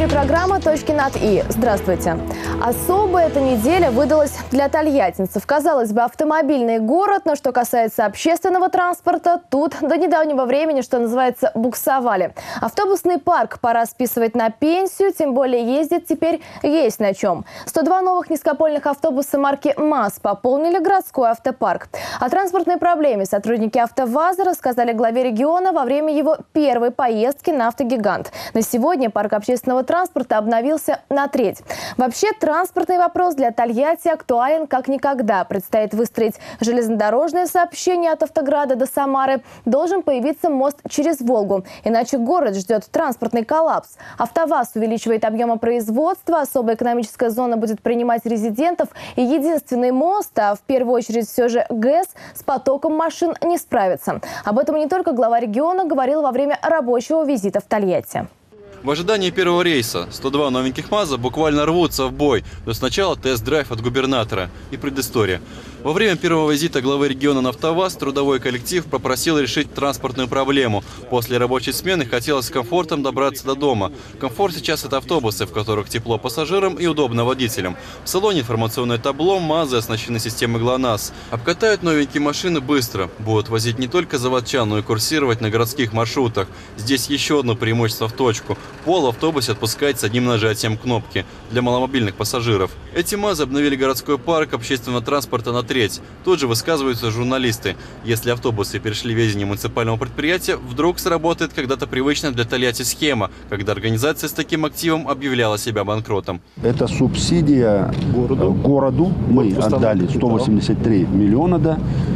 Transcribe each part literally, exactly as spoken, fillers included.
эфире программа «Точки над И». Здравствуйте. Особая эта неделя выдалась для тольяттинцев. Казалось бы, автомобильный город, но что касается общественного транспорта, тут до недавнего времени, что называется, буксовали. Автобусный парк пора списывать на пенсию, тем более ездить теперь есть на чем. сто два новых низкопольных автобуса марки МАЗ пополнили городской автопарк. О транспортной проблеме сотрудники АвтоВАЗа рассказали главе региона во время его первой поездки на автогигант. На сегодня парк общественного транспорта обновился на треть. Вообще, транспортный вопрос для Тольятти актуален как никогда. Предстоит выстроить железнодорожное сообщение от Автограда до Самары. Должен появиться мост через Волгу. Иначе город ждет транспортный коллапс. АвтоВАЗ увеличивает объемы производства, особая экономическая зона будет принимать резидентов. И единственный мост, а в первую очередь все же ГЭС, с потоком машин не справится. Об этом не только глава региона говорил во время рабочего визита в Тольятти. В ожидании первого рейса сто два новеньких МАЗа буквально рвутся в бой, но сначала тест-драйв от губернатора и предыстория. Во время первого визита главы региона на АвтоВАЗ трудовой коллектив попросил решить транспортную проблему. После рабочей смены хотелось с комфортом добраться до дома. Комфорт сейчас – это автобусы, в которых тепло пассажирам и удобно водителям. В салоне информационное табло, МАЗы оснащены системой ГЛОНАСС. Обкатают новенькие машины быстро. Будут возить не только заводчан, но и курсировать на городских маршрутах. Здесь еще одно преимущество в точку. Пол в автобусе отпускает с одним нажатием кнопки для маломобильных пассажиров. Эти МАЗы обновили городской парк общественного транспорта на треть. Тут же высказываются журналисты. Если автобусы перешли в ведение муниципального предприятия, вдруг сработает когда-то привычная для Тольятти схема, когда организация с таким активом объявляла себя банкротом. Это субсидия городу. городу. Мы отдали сто восемьдесят три миллиона, да,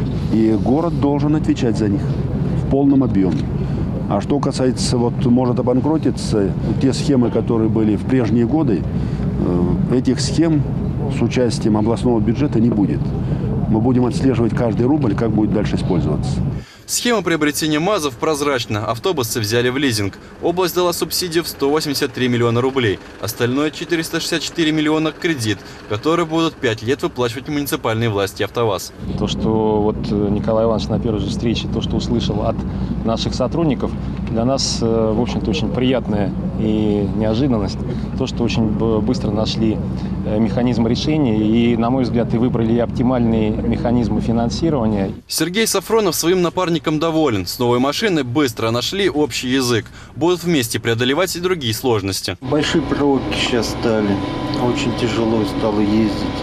и город должен отвечать за них в полном объеме. А что касается, вот может обанкротиться, те схемы, которые были в прежние годы, этих схем с участием областного бюджета не будет. Мы будем отслеживать каждый рубль, как будет дальше использоваться. Схема приобретения МАЗов прозрачна. Автобусы взяли в лизинг. Область дала субсидию в сто восемьдесят три миллиона рублей. Остальное четыреста шестьдесят четыре миллиона кредит, который будут пять лет выплачивать муниципальные власти АвтоВАЗ. То, что вот Николай Иванович на первой же встрече, то, что услышал от наших сотрудников, для нас, в общем-то, очень приятная и неожиданность. То, что очень быстро нашли механизм решения и, на мой взгляд, и выбрали оптимальные механизмы финансирования. Сергей Сафронов своим напарником доволен. С новой машины быстро нашли общий язык. Будут вместе преодолевать и другие сложности. Большие пробки сейчас стали. Очень тяжело стало ездить.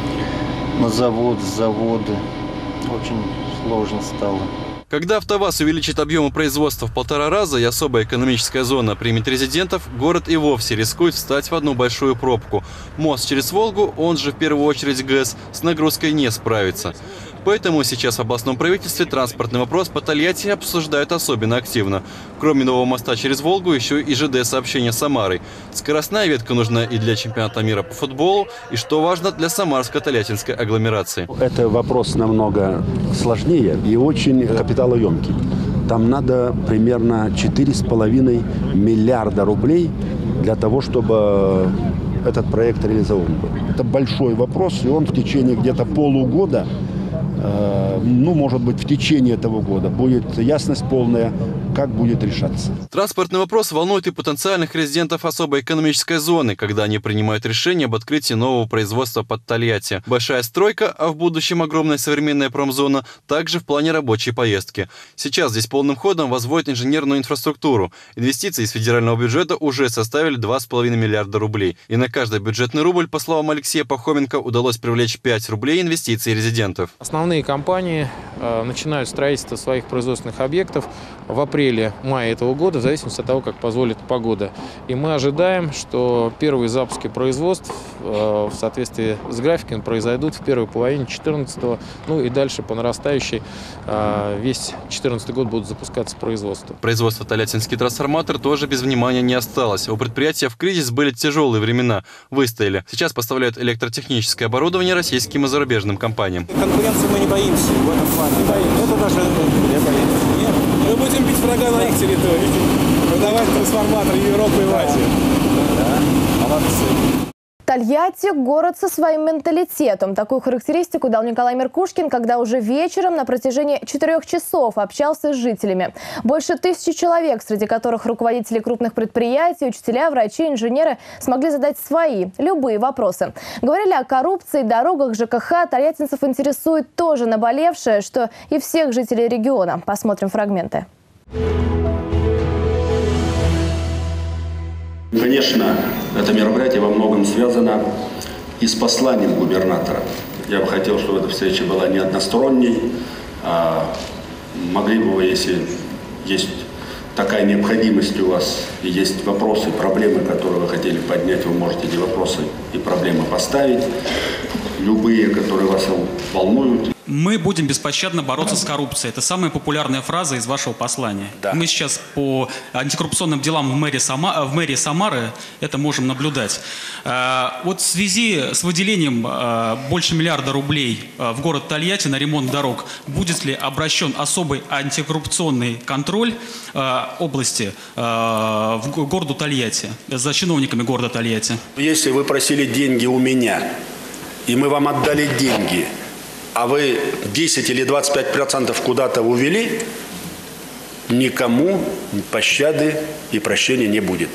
На завод, с завода. Очень сложно стало. Когда АвтоВАЗ увеличит объемы производства в полтора раза и особая экономическая зона примет резидентов, город и вовсе рискует встать в одну большую пробку. Мост через Волгу, он же в первую очередь ГЭС, с нагрузкой не справится. Поэтому сейчас в областном правительстве транспортный вопрос по Тольятти обсуждают особенно активно. Кроме нового моста через Волгу, еще и ЖД-сообщение с Самарой. Скоростная ветка нужна и для чемпионата мира по футболу, и, что важно, для самарско-тольяттинской агломерации. Это вопрос намного сложнее и очень капиталоемкий. Там надо примерно четыре с половиной миллиарда рублей для того, чтобы этот проект реализован был. Это большой вопрос, и он в течение где-то полугода, ну, может быть, в течение этого года будет ясность полная, как будет решаться. Транспортный вопрос волнует и потенциальных резидентов особой экономической зоны, когда они принимают решение об открытии нового производства под Тольятти. Большая стройка, а в будущем огромная современная промзона, также в плане рабочей поездки. Сейчас здесь полным ходом возводят инженерную инфраструктуру. Инвестиции из федерального бюджета уже составили два с половиной миллиарда рублей. И на каждый бюджетный рубль, по словам Алексея Пахоменко, удалось привлечь пять рублей инвестиций резидентов. Основные компании э, начинают строительство своих производственных объектов в апреле-мае этого года, в зависимости от того, как позволит погода. И мы ожидаем, что первые запуски производств э, в соответствии с графиком произойдут в первой половине две тысячи четырнадцатого, ну и дальше по нарастающей э, весь две тысячи четырнадцатый год будут запускаться производства. Производство «Тольяттинский трансформатор» тоже без внимания не осталось. У предприятия в кризис были тяжелые времена. Выстояли. Сейчас поставляют электротехническое оборудование российским и зарубежным компаниям. Конкуренции мы не боимся в этом плане. Не боимся. Это даже не боимся. Нет. Мы будем бить врага на их территории. Продавать трансформаторы Европы и в Азии. Да. Молодцы. Тольятти – город со своим менталитетом. Такую характеристику дал Николай Меркушкин, когда уже вечером на протяжении четырех часов общался с жителями. Больше тысячи человек, среди которых руководители крупных предприятий, учителя, врачи, инженеры, смогли задать свои, любые вопросы. Говорили о коррупции, дорогах, ЖКХ. Тольяттинцев интересует тоже наболевшее, что и всех жителей региона. Посмотрим фрагменты. Конечно, это мероприятие во многом связано и с посланием губернатора. Я бы хотел, чтобы эта встреча была не односторонней, а могли бы вы, если есть такая необходимость у вас, и есть вопросы, проблемы, которые вы хотели поднять, вы можете эти вопросы и проблемы поставить, любые, которые вас волнуют. Мы будем беспощадно бороться с коррупцией. Это самая популярная фраза из вашего послания. Да. Мы сейчас по антикоррупционным делам в мэрии, Сама... в мэрии Самары это можем наблюдать. Вот в связи с выделением больше миллиарда рублей в город Тольятти на ремонт дорог, будет ли обращен особый антикоррупционный контроль области в городу Тольятти за чиновниками города Тольятти? Если вы просили деньги у меня, и мы вам отдали деньги, а вы десять или двадцать пять процентов куда-то увели, никому пощады и прощения не будет.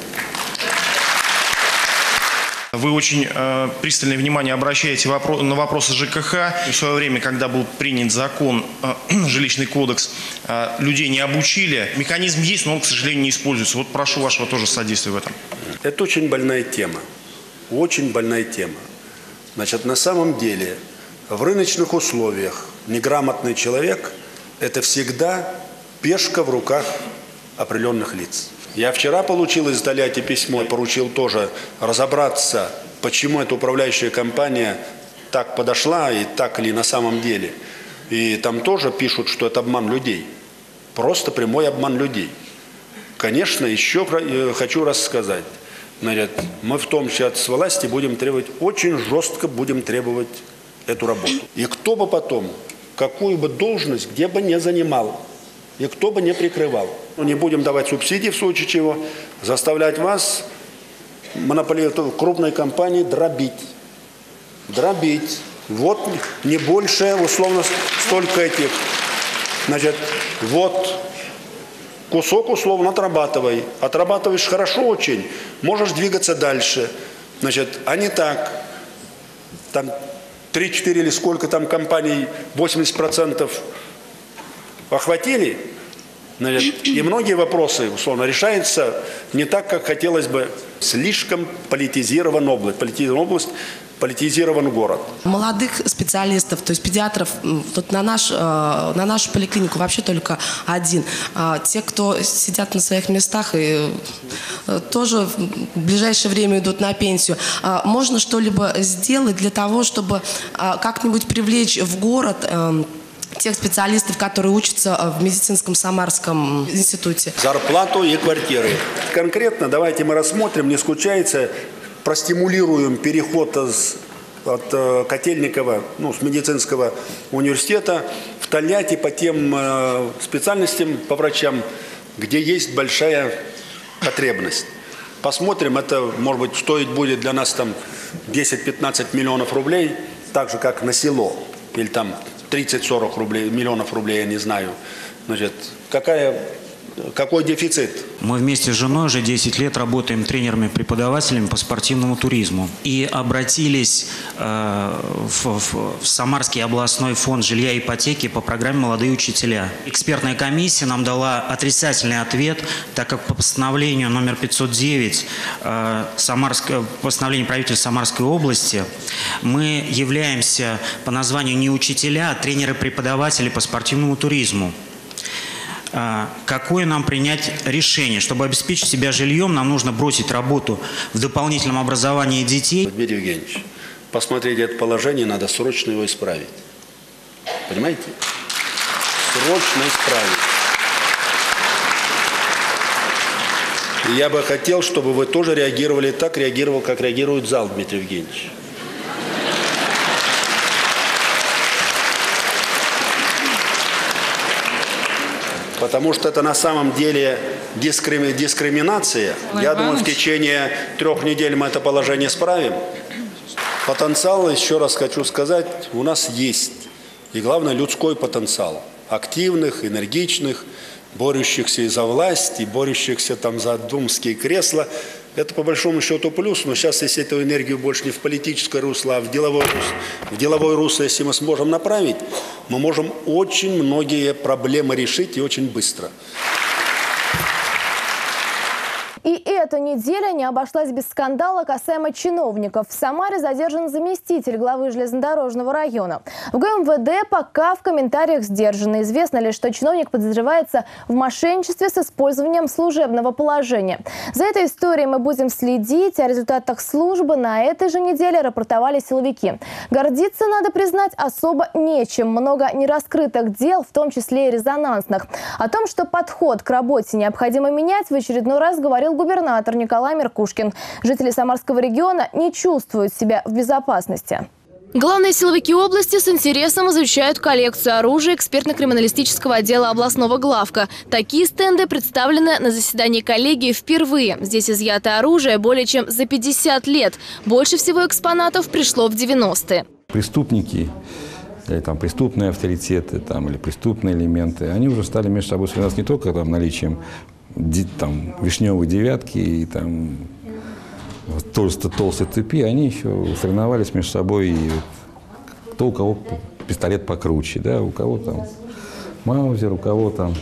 Вы очень э, пристальное внимание обращаете вопро- на вопросы ЖКХ. В свое время, когда был принят закон, э, жилищный кодекс, э, людей не обучили. Механизм есть, но он, к сожалению, не используется. Вот прошу вашего тоже содействия в этом. Это очень больная тема. Очень больная тема. Значит, на самом деле, в рыночных условиях неграмотный человек – это всегда пешка в руках определенных лиц. Я вчера получил из Тольятти письмо, поручил тоже разобраться, почему эта управляющая компания так подошла и так ли на самом деле. И там тоже пишут, что это обман людей. Просто прямой обман людей. Конечно, еще хочу раз сказать. Значит, мы в том числе от власти будем требовать, очень жестко будем требовать эту работу. И кто бы потом, какую бы должность, где бы не занимал, и кто бы не прикрывал. Не будем давать субсидии, в случае чего, заставлять вас, монополии крупной компании, дробить. Дробить. Вот не больше, условно, столько этих. Значит, вот кусок условно отрабатывай. Отрабатываешь хорошо очень, можешь двигаться дальше. Значит, а не так. Там три-четыре или сколько там компаний, восемьдесят процентов охватили. Значит, и многие вопросы, условно, решаются не так, как хотелось бы. Слишком политизирована область. Политизирована область, политизирован город. Молодых специалистов, то есть педиатров, тут на, наш, на нашу поликлинику вообще только один. Те, кто сидят на своих местах и тоже в ближайшее время идут на пенсию. Можно что-либо сделать для того, чтобы как-нибудь привлечь в город тех специалистов, которые учатся в медицинском Самарском институте? Зарплату и квартиры. Конкретно давайте мы рассмотрим, не скучается, простимулируем переход из, от Котельникова, ну, с медицинского университета в Тольятти по тем э, специальностям, по врачам, где есть большая потребность. Посмотрим, это, может быть, стоить будет для нас там десять-пятнадцать миллионов рублей, так же, как на село, или там тридцать-сорок рублей, миллионов рублей, я не знаю. Значит, какая, какой дефицит? Мы вместе с женой уже десять лет работаем тренерами-преподавателями по спортивному туризму. И обратились э, в, в, в Самарский областной фонд жилья и ипотеки по программе «Молодые учителя». Экспертная комиссия нам дала отрицательный ответ, так как по постановлению номер пятьсот девять э, Самарское, постановление правительства Самарской области мы являемся по названию не учителя, а тренеры-преподаватели по спортивному туризму. Какое нам принять решение? Чтобы обеспечить себя жильем, нам нужно бросить работу в дополнительном образовании детей. Дмитрий Евгеньевич, посмотрите это положение, надо срочно его исправить. Понимаете? Срочно исправить. И я бы хотел, чтобы вы тоже реагировали так, реагировал, как реагирует зал, Дмитрий Евгеньевич. Потому что это на самом деле дискрими, дискриминация. Я думаю, в течение трех недель мы это положение исправим. Потенциал, еще раз хочу сказать, у нас есть. И главное, людской потенциал. Активных, энергичных, борющихся и за власть, и борющихся там за думские кресла. Это по большому счету плюс, но сейчас, если эту энергию больше не в политическое русло, а в деловое русло, в деловое русло, если мы сможем направить, мы можем очень многие проблемы решить и очень быстро. И эта неделя не обошлась без скандала касаемо чиновников. В Самаре задержан заместитель главы железнодорожного района. В гэ эм вэ дэ пока в комментариях сдержано. Известно лишь, что чиновник подозревается в мошенничестве с использованием служебного положения. За этой историей мы будем следить. О результатах службы на этой же неделе рапортовали силовики. Гордиться, надо признать, особо нечем. Много нераскрытых дел, в том числе и резонансных. О том, что подход к работе необходимо менять, в очередной раз говорил губернатор Николай Меркушкин. Жители Самарского региона не чувствуют себя в безопасности. Главные силовики области с интересом изучают коллекцию оружия экспертно-криминалистического отдела областного главка. Такие стенды представлены на заседании коллегии впервые. Здесь изъято оружие более чем за пятьдесят лет. Больше всего экспонатов пришло в девяностые. Преступники, или там преступные авторитеты, там, или преступные элементы, они уже стали между собой связаться не только там, наличием там, вишневой девятки и там толстой, толстой цепи, они еще соревновались между собой, и кто у кого пистолет покруче, да, у кого там маузер, у кого там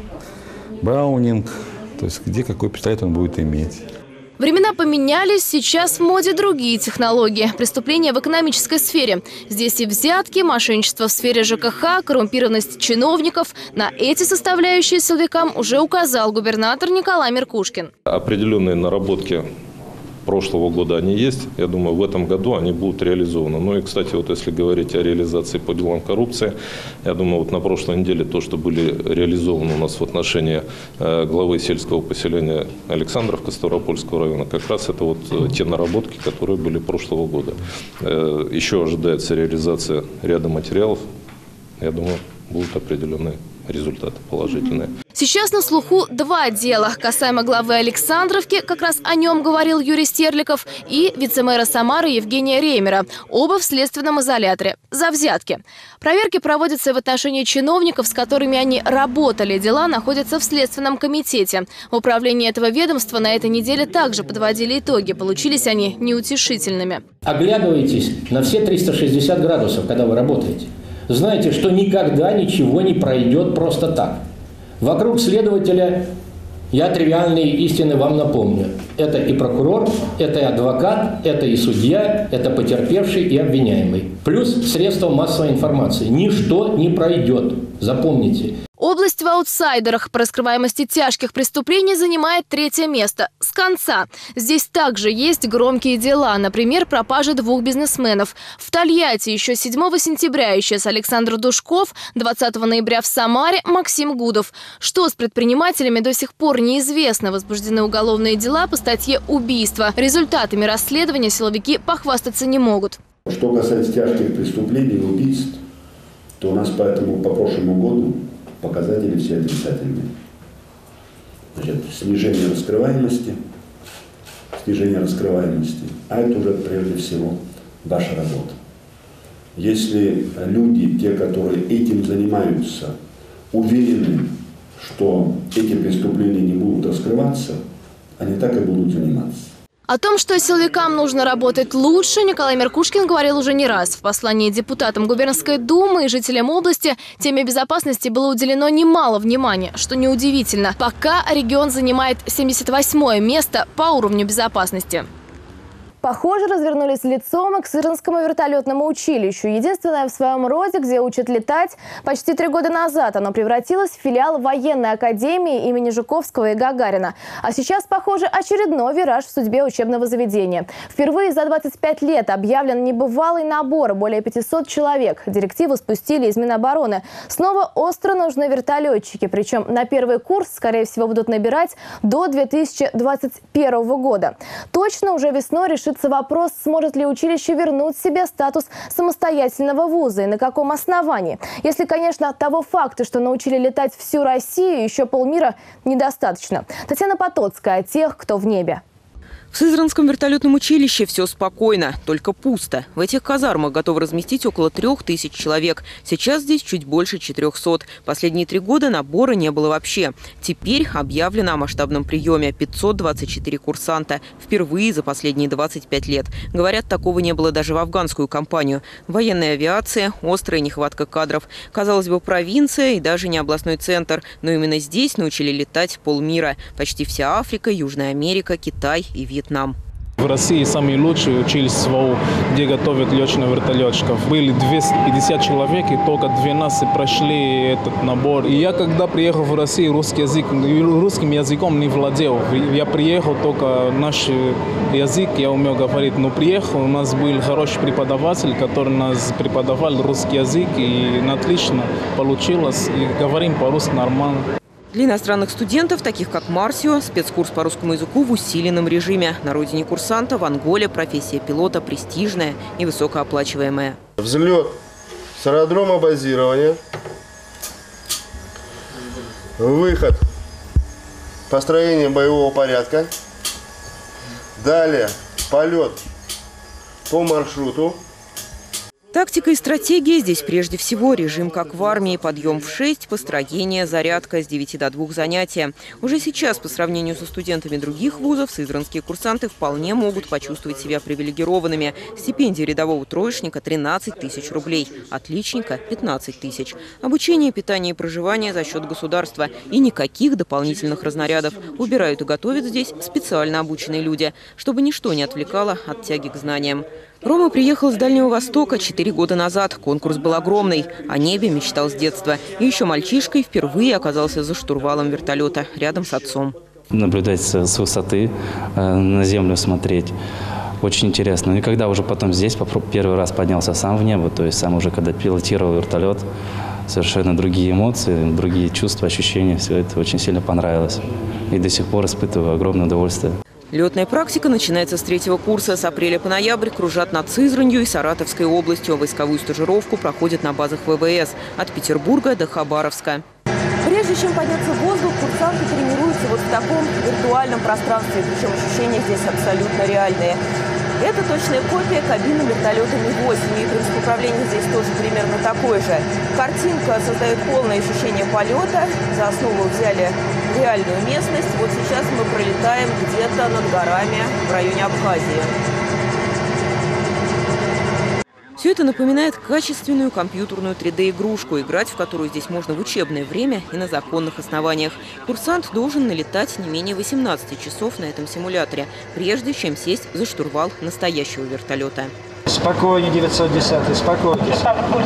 браунинг, то есть где какой пистолет он будет иметь. Времена поменялись, сейчас в моде другие технологии. Преступления в экономической сфере. Здесь и взятки, мошенничество в сфере жэ ка ха, коррумпированность чиновников. На эти составляющие силовикам уже указал губернатор Николай Меркушкин. Определенные наработки прошлого года они есть. Я думаю, в этом году они будут реализованы. Ну и, кстати, вот если говорить о реализации по делам коррупции, я думаю, вот на прошлой неделе то, что были реализованы у нас в отношении э, главы сельского поселения Александровка Ставропольского района, как раз это вот э, те наработки, которые были прошлого года. Э, еще ожидается реализация ряда материалов. Я думаю, будут определенные результаты положительные. Сейчас на слуху два дела. Касаемо главы Александровки, как раз о нем говорил Юрий Стерликов, и вице-мэра Самары Евгения Реймера. Оба в следственном изоляторе. За взятки. Проверки проводятся в отношении чиновников, с которыми они работали. Дела находятся в Следственном комитете. В управлении этого ведомства на этой неделе также подводили итоги. Получились они неутешительными. Оглядывайтесь на все триста шестьдесят градусов, когда вы работаете. Знаете, что никогда ничего не пройдет просто так. Вокруг следователя, я тривиальные истины вам напомню. Это и прокурор, это и адвокат, это и судья, это потерпевший и обвиняемый. Плюс средства массовой информации. Ничто не пройдет. Запомните. Область в аутсайдерах по раскрываемости тяжких преступлений занимает третье место. С конца. Здесь также есть громкие дела. Например, пропажа двух бизнесменов. В Тольятти еще седьмого сентября исчез Александр Душков, двадцатого ноября в Самаре Максим Гудов. Что с предпринимателями до сих пор неизвестно. Возбуждены уголовные дела по статье «Убийство». Результатами расследования силовики похвастаться не могут. Что касается тяжких преступлений и убийств, то у нас поэтому по прошлому году показатели все отрицательные. Значит, снижение раскрываемости, снижение раскрываемости, а это уже прежде всего ваша работа. Если люди, те, которые этим занимаются, уверены, что эти преступления не будут раскрываться, они так и будут заниматься. О том, что силовикам нужно работать лучше, Николай Меркушкин говорил уже не раз. В послании депутатам Губернской думы и жителям области теме безопасности было уделено немало внимания, что неудивительно. Пока регион занимает семьдесят восьмое место по уровню безопасности. Похоже, развернулись лицом и к Сыринскому вертолетному училищу. Единственное в своем роде, где учат летать. Почти три года назад оно превратилось в филиал военной академии имени Жуковского и Гагарина. А сейчас, похоже, очередной вираж в судьбе учебного заведения. Впервые за двадцать пять лет объявлен небывалый набор. Более пятисот человек. Директиву спустили из Минобороны. Снова остро нужны вертолетчики. Причем на первый курс, скорее всего, будут набирать до две тысячи двадцать первого года. Точно уже весной решили вопрос, сможет ли училище вернуть себе статус самостоятельного вуза и на каком основании. Если, конечно, того факта, что научили летать всю Россию, еще полмира недостаточно. Татьяна Потоцкая о тех, кто в небе. В Сызранском вертолетном училище все спокойно, только пусто. В этих казармах готовы разместить около трех тысяч человек. Сейчас здесь чуть больше четырехсот. Последние три года набора не было вообще. Теперь объявлено о масштабном приеме. пятьсот двадцать четыре курсанта. Впервые за последние двадцать пять лет. Говорят, такого не было даже в афганскую кампанию. Военная авиация, острая нехватка кадров. Казалось бы, провинция и даже не областной центр. Но именно здесь научили летать полмира. Почти вся Африка, Южная Америка, Китай и Вьетнам. В России самые лучшие учились в ВАУ, где готовят летчиков-вертолетчиков. Были двести пятьдесят человек, и только двенадцать прошли этот набор. И я, когда приехал в Россию, русский язык, русским языком не владел. Я приехал, только наш язык я умел говорить. Но приехал, у нас был хороший преподаватель, который нас преподавал русский язык, и отлично получилось. И говорим по-русски нормально. Для иностранных студентов, таких как Марсио, спецкурс по русскому языку в усиленном режиме. На родине курсанта в Анголе профессия пилота престижная и высокооплачиваемая. Взлет с аэродрома базирования. Выход. Построение боевого порядка. Далее полет по маршруту. Тактика и стратегия здесь прежде всего. Режим как в армии. Подъем в шесть, построение, зарядка с девяти до двух занятия. Уже сейчас, по сравнению со студентами других вузов, сызранские курсанты вполне могут почувствовать себя привилегированными. Стипендия рядового троечника – тринадцать тысяч рублей. Отличника – пятнадцать тысяч. Обучение, питание и проживание за счет государства. И никаких дополнительных разнарядов. Убирают и готовят здесь специально обученные люди, чтобы ничто не отвлекало от тяги к знаниям. Рома приехал с Дальнего Востока четыре года назад. Конкурс был огромный. О небе мечтал с детства. И еще мальчишкой впервые оказался за штурвалом вертолета рядом с отцом. Наблюдать с высоты, на землю смотреть. Очень интересно. И когда уже потом здесь первый раз поднялся сам в небо, то есть сам уже когда пилотировал вертолет, совершенно другие эмоции, другие чувства, ощущения. Все это очень сильно понравилось. И до сих пор испытываю огромное удовольствие. Летная практика начинается с третьего курса. С апреля по ноябрь кружат над Сызранью и Саратовской областью. Войсковую стажировку проходят на базах ВВС от Петербурга до Хабаровска. Прежде чем подняться в воздух, курсанты тренируются вот в таком виртуальном пространстве. Причем ощущения здесь абсолютно реальные. Это точная копия кабины вертолета Ми восемь. И принцип управления здесь тоже примерно такой же. Картинка создает полное ощущение полета. За основу взяли реальную местность. Вот сейчас мы пролетаем где-то над горами в районе Абхазии. Все это напоминает качественную компьютерную три дэ-игрушку, играть в которую здесь можно в учебное время и на законных основаниях. Курсант должен налетать не менее восемнадцати часов на этом симуляторе, прежде чем сесть за штурвал настоящего вертолета. Спокойнее, девятьсот десятый, успокойтесь.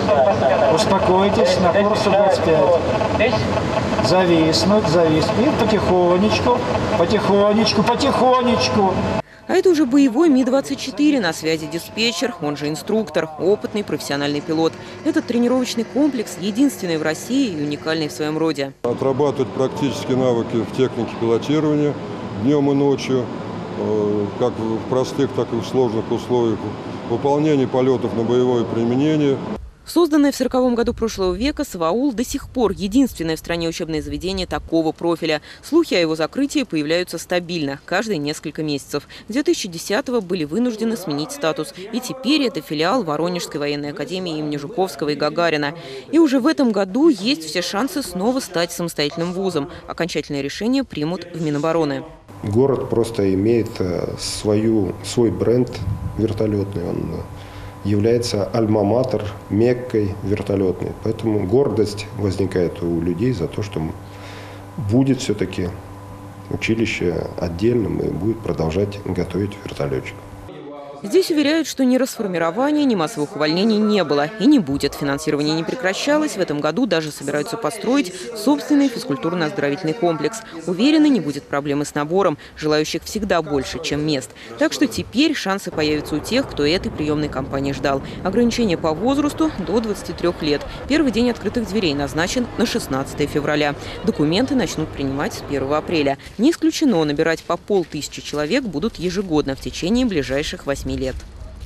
Успокойтесь, на курс сто двадцать пять. Зависнуть, зависнуть. И потихонечку, потихонечку, потихонечку. А это уже боевой Ми двадцать четыре, на связи диспетчер, он же инструктор, опытный профессиональный пилот. Этот тренировочный комплекс единственный в России и уникальный в своем роде. Отрабатывать практические навыки в технике пилотирования днем и ночью, как в простых, так и в сложных условиях. Выполнение полетов на боевое применение. Созданное в сороковом году прошлого века, СВАУЛ до сих пор единственное в стране учебное заведение такого профиля. Слухи о его закрытии появляются стабильно, каждые несколько месяцев. С две тысячи десятого были вынуждены сменить статус. И теперь это филиал Воронежской военной академии имени Жуковского и Гагарина. И уже в этом году есть все шансы снова стать самостоятельным вузом. Окончательное решение примут в Минобороны. Город просто имеет свою, свой бренд вертолетный. Он является альма-матер, меккой вертолетной. Поэтому гордость возникает у людей за то, что будет все-таки училище отдельным и будет продолжать готовить вертолетчиков. Здесь уверяют, что ни расформирования, ни массовых увольнений не было и не будет. Финансирование не прекращалось. В этом году даже собираются построить собственный физкультурно-оздоровительный комплекс. Уверены, не будет проблемы с набором. Желающих всегда больше, чем мест. Так что теперь шансы появятся у тех, кто этой приемной кампании ждал. Ограничение по возрасту до двадцати трёх лет. Первый день открытых дверей назначен на шестнадцатое февраля. Документы начнут принимать с первого апреля. Не исключено, набирать по полтысячи человек будут ежегодно в течение ближайших восьми лет.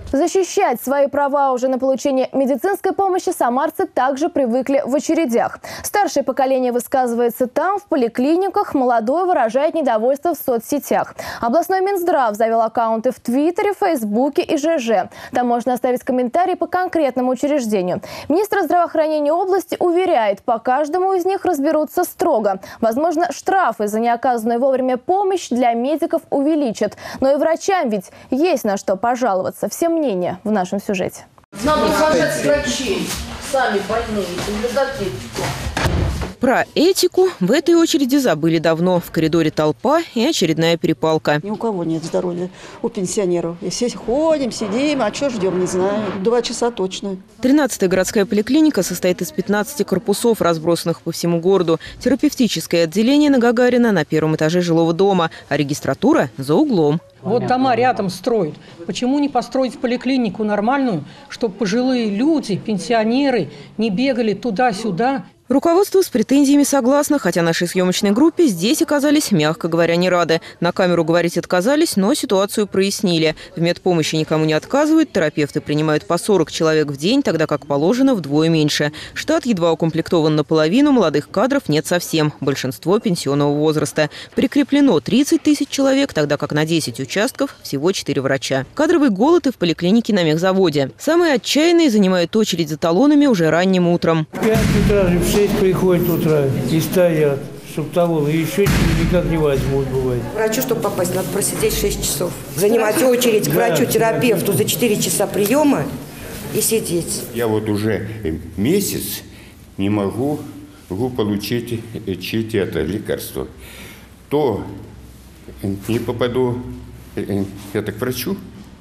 Защищать свои права уже на получение медицинской помощи самарцы также привыкли в очередях. Старшее поколение высказывается там, в поликлиниках, молодое выражает недовольство в соцсетях. Областной Минздрав завел аккаунты в Твиттере, Фейсбуке и ЖЖ. Там можно оставить комментарии по конкретному учреждению. Министр здравоохранения области уверяет, по каждому из них разберутся строго. Возможно, штрафы за неоказанную вовремя помощь для медиков увеличат. Но и врачам ведь есть на что пожаловаться. Всем мнение в нашем сюжете. Надо сажать врачей, сами больные, библиотеки. Про этику в этой очереди забыли давно. В коридоре толпа и очередная перепалка. Ни у кого нет здоровья, у пенсионеров. И все ходим, сидим, а что ждем, не знаю. Два часа точно. тринадцатая городская поликлиника состоит из пятнадцати корпусов, разбросанных по всему городу. Терапевтическое отделение на Гагарина на первом этаже жилого дома, а регистратура за углом. Вот дома рядом строят. Почему не построить поликлинику нормальную, чтобы пожилые люди, пенсионеры не бегали туда-сюда? Руководство с претензиями согласно, хотя нашей съемочной группе здесь оказались, мягко говоря, не рады. На камеру говорить отказались, но ситуацию прояснили. В медпомощи никому не отказывают, терапевты принимают по сорок человек в день, тогда как положено вдвое меньше. Штат едва укомплектован наполовину, молодых кадров нет совсем. Большинство пенсионного возраста. Прикреплено тридцать тысяч человек, тогда как на десять участков всего четыре врача. Кадровый голод и в поликлинике на мехзаводе. Самые отчаянные занимают очередь за талонами уже ранним утром. Приходят утра и стоят, чтобы талоны еще никак не возьмут, бывает. Врачу, чтобы попасть, надо просидеть шесть часов. Занимать очередь к врачу-терапевту за четыре часа приема и сидеть. Я вот уже месяц не могу, могу получить чьи-то это лекарство. То не попаду это к врачу,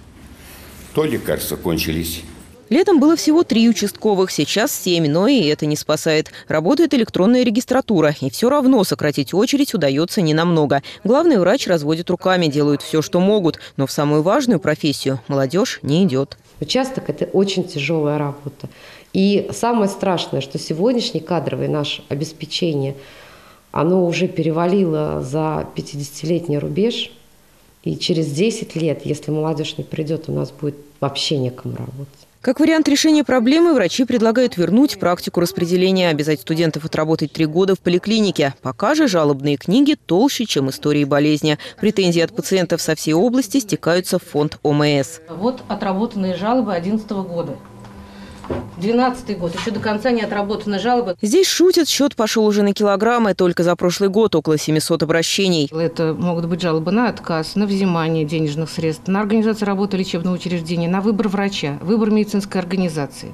то лекарства кончились. Летом было всего три участковых, сейчас семь, но и это не спасает. Работает электронная регистратура, и все равно сократить очередь удается ненамного. Главный врач разводит руками, делают все, что могут, но в самую важную профессию молодежь не идет. Участок – это очень тяжелая работа. И самое страшное, что сегодняшнее кадровое наше обеспечение, оно уже перевалило за пятидесятилетний рубеж. И через десять лет, если молодежь не придет, у нас будет вообще некому работать. Как вариант решения проблемы, врачи предлагают вернуть практику распределения, обязать студентов отработать три года в поликлинике. Пока же жалобные книги толще, чем истории болезни. Претензии от пациентов со всей области стекаются в фонд ОМС. Вот отработанные жалобы две тысячи одиннадцатого года. двенадцатый год, еще до конца не отработаны жалобы. Здесь шутят, счет пошел уже на килограммы. Только за прошлый год около семисот обращений. Это могут быть жалобы на отказ, на взимание денежных средств, на организацию работы лечебного учреждения, на выбор врача, выбор медицинской организации,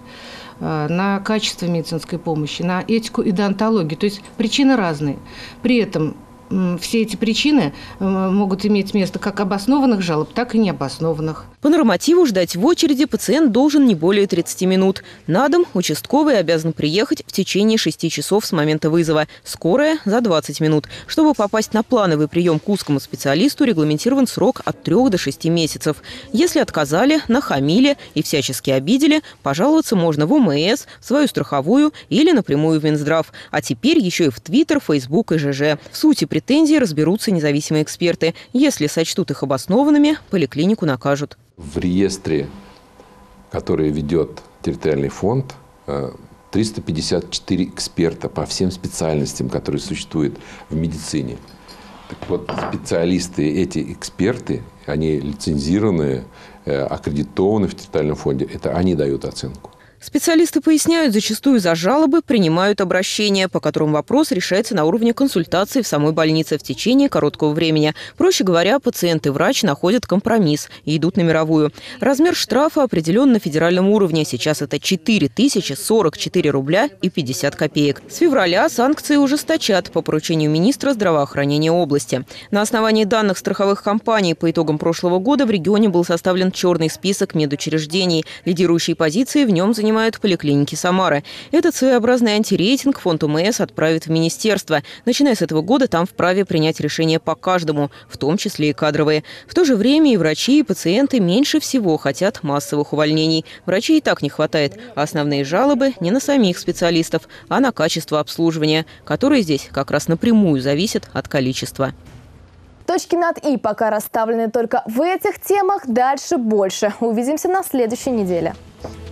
на качество медицинской помощи, на этику и деонтологию. То есть причины разные. При этом все эти причины могут иметь место как обоснованных жалоб, так и необоснованных. По нормативу ждать в очереди пациент должен не более тридцати минут. На дом участковый обязан приехать в течение шести часов с момента вызова. Скорая – за двадцать минут. Чтобы попасть на плановый прием к узкому специалисту, регламентирован срок от трёх до шести месяцев. Если отказали, нахамили и всячески обидели, пожаловаться можно в ОМС, в свою страховую или напрямую в Минздрав. А теперь еще и в Твиттер, Фейсбук и ЖЖ. В сути претензий разберутся независимые эксперты. Если сочтут их обоснованными, поликлинику накажут. В реестре, который ведет территориальный фонд, триста пятьдесят четыре эксперта по всем специальностям, которые существуют в медицине. Так вот, специалисты, эти эксперты, они лицензированные, аккредитованы в территориальном фонде, это они дают оценку. Специалисты поясняют, зачастую за жалобы принимают обращения, по которым вопрос решается на уровне консультации в самой больнице в течение короткого времени. Проще говоря, пациент и врач находят компромисс и идут на мировую. Размер штрафа определен на федеральном уровне. Сейчас это четыре тысячи сорок четыре рубля и пятьдесят копеек. С февраля санкции ужесточат по поручению министра здравоохранения области. На основании данных страховых компаний по итогам прошлого года в регионе был составлен черный список медучреждений. Лидирующие позиции в нем занимают поликлиники Самары. Этот своеобразный антирейтинг фонд ОМС отправит в министерство. Начиная с этого года там вправе принять решения по каждому, в том числе и кадровые. В то же время и врачи, и пациенты меньше всего хотят массовых увольнений. Врачей и так не хватает. А основные жалобы не на самих специалистов, а на качество обслуживания, которое здесь как раз напрямую зависит от количества. Точки над «и» пока расставлены только в этих темах, дальше больше. Увидимся на следующей неделе.